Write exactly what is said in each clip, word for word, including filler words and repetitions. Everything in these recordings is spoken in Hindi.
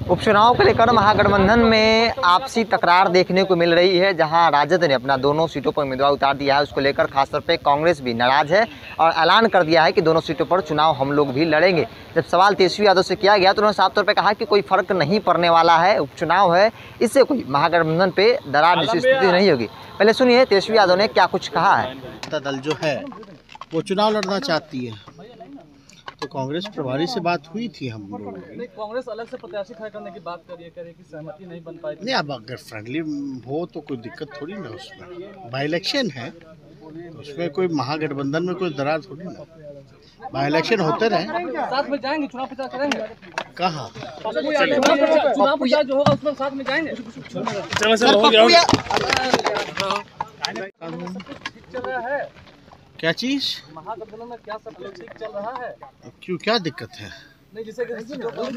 उपचुनाव को लेकर महागठबंधन में आपसी तकरार देखने को मिल रही है, जहां राजद ने अपना दोनों सीटों पर उम्मीदवार उतार दिया है। उसको लेकर खासतौर पे कांग्रेस भी नाराज है और ऐलान कर दिया है कि दोनों सीटों पर चुनाव हम लोग भी लड़ेंगे। जब सवाल तेजस्वी यादव से किया गया तो उन्होंने साफ तौर पर कहा कि कोई फर्क नहीं पड़ने वाला है, उपचुनाव है, इससे कोई महागठबंधन पे दरार जैसी स्थिति नहीं होगी। पहले सुनिए तेजस्वी यादव ने क्या कुछ कहा है। दल जो है वो चुनाव लड़ना चाहती है, तो कांग्रेस प्रभारी से बात हुई थी हम लोगों की। कांग्रेस अलग से प्रत्याशी खड़ा करने की बात कर रही है, कह रही है कि सहमति नहीं बन पाई। नहीं, अब अगर फ्रेंडली हो तो कोई दिक्कत थोड़ी ना, उसमें बाई इलेक्शन है तो उसमें कोई महागठबंधन में कोई दरार थोड़ी ना। बाई इलेक्शन होते रहे, साथ में जाएंगे, चुनाव प्रचार करेंगे। कहाँ चुनाव प्रचार जो होगा उसमें साथ में जाएंगे। चल रहा है क्या चीज महागठबंधन में, क्या सब ठीक चल रहा है? क्यों, क्या दिक्कत है? नहीं, जैसे कि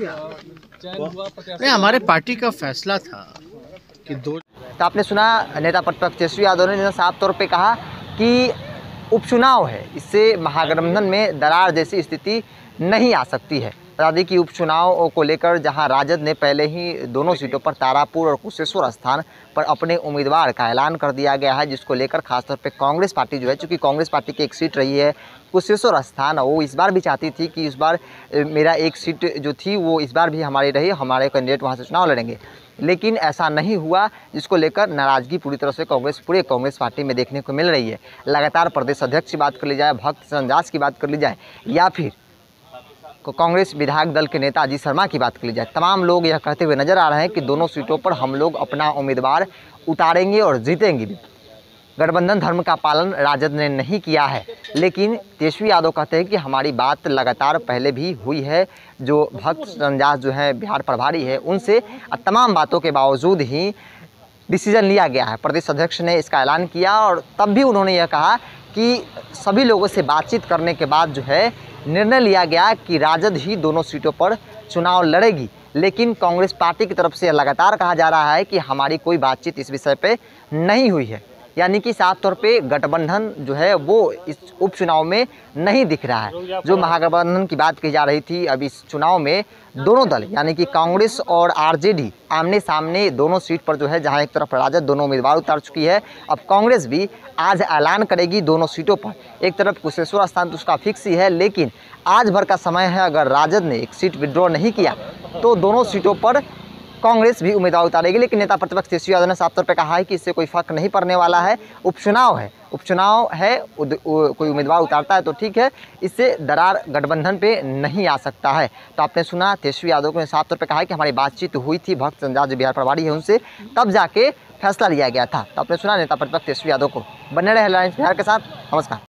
चयन हुआ प्रत्याशी। नहीं, हमारे पार्टी का फैसला था कि दो। तो आपने सुना नेता प्रतिपक्ष तेजस्वी यादव ने साफ तौर पे कहा कि उपचुनाव है, इससे महागठबंधन में दरार जैसी स्थिति नहीं आ सकती है। बता दें कि उपचुनाव को लेकर जहां राजद ने पहले ही दोनों सीटों पर तारापुर और कुशेश्वर स्थान पर अपने उम्मीदवार का ऐलान कर दिया गया है, जिसको लेकर खासतौर पे कांग्रेस पार्टी जो है, चूँकि कांग्रेस पार्टी की एक सीट रही है कुशेश्वर स्थान, वो इस बार भी चाहती थी कि इस बार मेरा एक सीट जो थी वो इस बार भी हमारी रही, हमारे कैंडिडेट वहाँ से चुनाव लड़ेंगे, लेकिन ऐसा नहीं हुआ, जिसको लेकर नाराज़गी पूरी तरह से कांग्रेस पूरे कांग्रेस पार्टी में देखने को मिल रही है। लगातार प्रदेश अध्यक्ष की बात कर ली जाए, भक्त संजास की बात कर ली जाए, या फिर कांग्रेस विधायक दल के नेता अजीत शर्मा की बात कर ली जाए, तमाम लोग यह कहते हुए नजर आ रहे हैं कि दोनों सीटों पर हम लोग अपना उम्मीदवार उतारेंगे और जीतेंगे भी। गठबंधन धर्म का पालन राजद ने नहीं किया है, लेकिन तेजस्वी यादव कहते हैं कि हमारी बात लगातार पहले भी हुई है। जो भक्त संजास जो है बिहार प्रभारी है, उनसे तमाम बातों के बावजूद ही डिसीजन लिया गया है। प्रदेश अध्यक्ष ने इसका ऐलान किया और तब भी उन्होंने यह कहा कि सभी लोगों से बातचीत करने के बाद जो है निर्णय लिया गया कि राजद ही दोनों सीटों पर चुनाव लड़ेगी, लेकिन कांग्रेस पार्टी की तरफ से लगातार कहा जा रहा है कि हमारी कोई बातचीत इस विषय पे नहीं हुई है। यानी कि साफ तौर पे गठबंधन जो है वो इस उपचुनाव में नहीं दिख रहा है। जो महागठबंधन की बात की जा रही थी, अब इस चुनाव में दोनों दल यानी कि कांग्रेस और आरजेडी आमने सामने दोनों सीट पर जो है, जहां एक तरफ राजद दोनों उम्मीदवार उतार चुकी है, अब कांग्रेस भी आज ऐलान करेगी दोनों सीटों पर। एक तरफ कुशेश्वर स्थान तो उसका फिक्स ही है, लेकिन आज भर का समय है, अगर राजद ने एक सीट विड्रॉ नहीं किया तो दोनों सीटों पर कांग्रेस भी उम्मीदवार उतारेगी। लेकिन नेता प्रतिपक्ष तेजस्वी यादव ने साफ तौर पे कहा है कि इससे कोई फर्क नहीं पड़ने वाला है, उपचुनाव है, उपचुनाव है, कोई उम्मीदवार उतारता है तो ठीक है, इससे दरार गठबंधन पे नहीं आ सकता है। तो आपने सुना तेजस्वी यादव ने साफ तौर पे कहा है कि हमारी बातचीत हुई थी भक्त संजास जो बिहार प्रभारी है उनसे, तब जाके फैसला लिया गया था। तो आपने सुना नेता प्रतिपक्ष तेजस्वी यादव को। बने रहे हेडलाइंस बिहार के साथ। नमस्कार।